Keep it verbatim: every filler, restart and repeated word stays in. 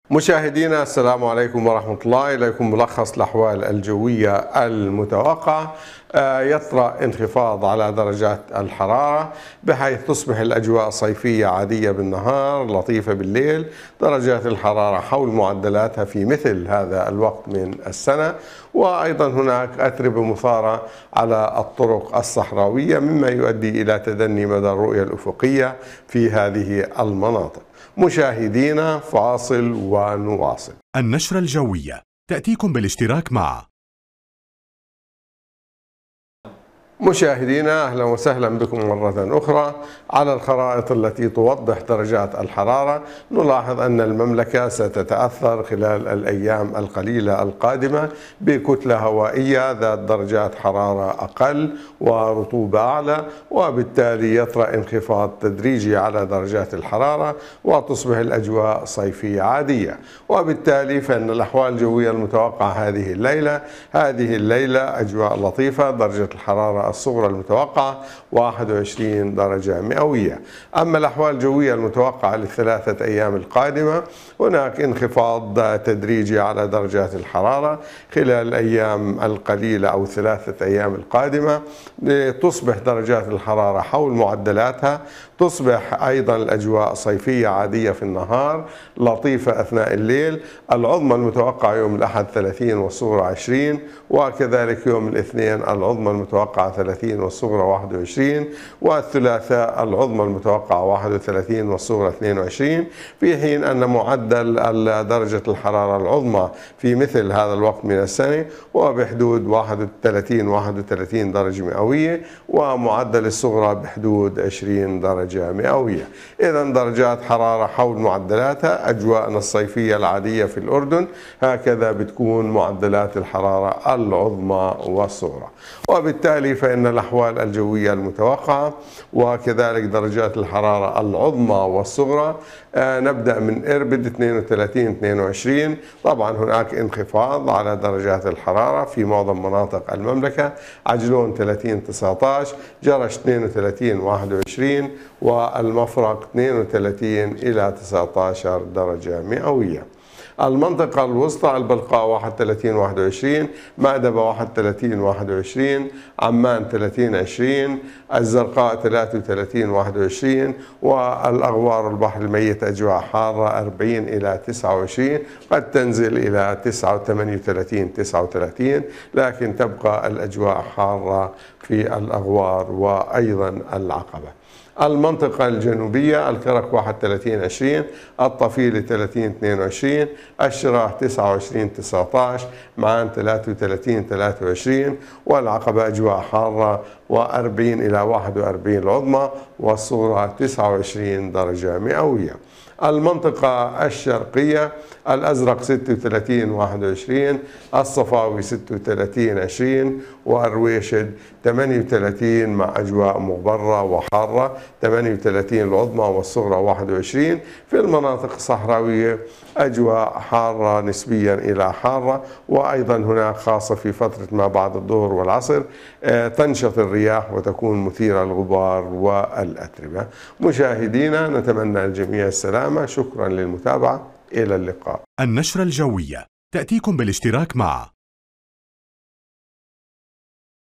مشاهدينا السلام عليكم ورحمة الله. إليكم ملخص الأحوال الجوية المتوقعة. يطرأ انخفاض على درجات الحرارة بحيث تصبح الأجواء صيفية عادية بالنهار، لطيفة بالليل. درجات الحرارة حول معدلاتها في مثل هذا الوقت من السنة. وأيضا هناك أتربة مثارة على الطرق الصحراوية مما يؤدي إلى تدني مدى الرؤية الأفقية في هذه المناطق. مشاهدينا فاصل ونواصل. النشرة الجوية تأتيكم بالاشتراك مع مشاهدينا أهلا وسهلا بكم مرة أخرى. على الخرائط التي توضح درجات الحرارة نلاحظ أن المملكة ستتأثر خلال الأيام القليلة القادمة بكتلة هوائية ذات درجات حرارة أقل ورطوبة أعلى، وبالتالي يطرأ انخفاض تدريجي على درجات الحرارة وتصبح الأجواء صيفية عادية. وبالتالي فإن الأحوال الجوية المتوقعة هذه الليلة هذه الليلة أجواء لطيفة. درجة الحرارة الصغرى المتوقعة واحد وعشرين درجة مئوية. أما الأحوال الجوية المتوقعة للثلاثة أيام القادمة هناك انخفاض تدريجي على درجات الحرارة خلال الأيام القليلة أو الثلاثة أيام القادمة. تصبح درجات الحرارة حول معدلاتها، تصبح أيضا الأجواء صيفية عادية في النهار، لطيفة أثناء الليل. العظمى المتوقعة يوم الأحد ثلاثين والصغرى عشرين، وكذلك يوم الاثنين العظمى المتوقعة ثلاثين والصغرى واحد وعشرين، والثلاثاء العظمى المتوقعة واحد وثلاثين والصغرى اثنين وعشرين، في حين أن معدل درجة الحرارة العظمى في مثل هذا الوقت من السنة هو بحدود واحد وثلاثين واحد وثلاثين درجة مئوية، ومعدل الصغرى بحدود عشرين درجة مئوية. إذا درجات حرارة حول معدلاتها. أجواءنا الصيفية العادية في الأردن هكذا بتكون معدلات الحرارة العظمى والصغرى. وبالتالي فإن الأحوال الجوية المتوقعة وكذلك درجات الحرارة العظمى والصغرى آه نبدأ من إربد اثنين وثلاثين اثنين وعشرين. طبعا هناك انخفاض على درجات الحرارة في معظم مناطق المملكة. عجلون ثلاثين تسعة عشر، جرش اثنين وثلاثين واحد وعشرين، والمفرق اثنين وثلاثين إلى تسعة عشر درجة مئوية. المنطقة الوسطى البلقاء واحد وثلاثين واحد وعشرين، مأدبة واحد وثلاثين واحد وعشرين، عمان ثلاثين عشرين، الزرقاء ثلاثة وثلاثين واحد وعشرين، والأغوار البحر الميت أجواء حارة أربعين إلى تسعة وعشرين، قد تنزل إلى تسعة وثمانية وثلاثين تسعة وثلاثين، لكن تبقى الأجواء حارة في الأغوار وأيضا العقبة. المنطقة الجنوبية الكرك واحد وثلاثين عشرين، الطفيلة ثلاثين اثنين وعشرين، الشراح تسعة وعشرين تسعة عشر، معان ثلاثة وثلاثين ثلاثة وعشرين، والعقبة أجواء حارة وأربعين إلى واحد وأربعين العظمى، والصغرى تسعة وعشرين درجة مئوية. المنطقة الشرقية الأزرق ستة وثلاثين واحد وعشرين، الصفاوي ستة وثلاثين عشرين، والرويشد ثمانية وثلاثين مع أجواء مغبرة وحارة، ثمانية وثلاثين العظمى والصغرى واحد وعشرين. في المناطق الصحراوية أجواء حارة نسبيا إلى حارة، وأيضا هناك خاصة في فترة ما بعد الظهر والعصر تنشط الرياح وتكون مثيرة للغبار والأتربة. مشاهدينا نتمنى للجميع السلامة. شكرا للمتابعة، إلى اللقاء. النشرة الجوية تأتيكم بالاشتراك مع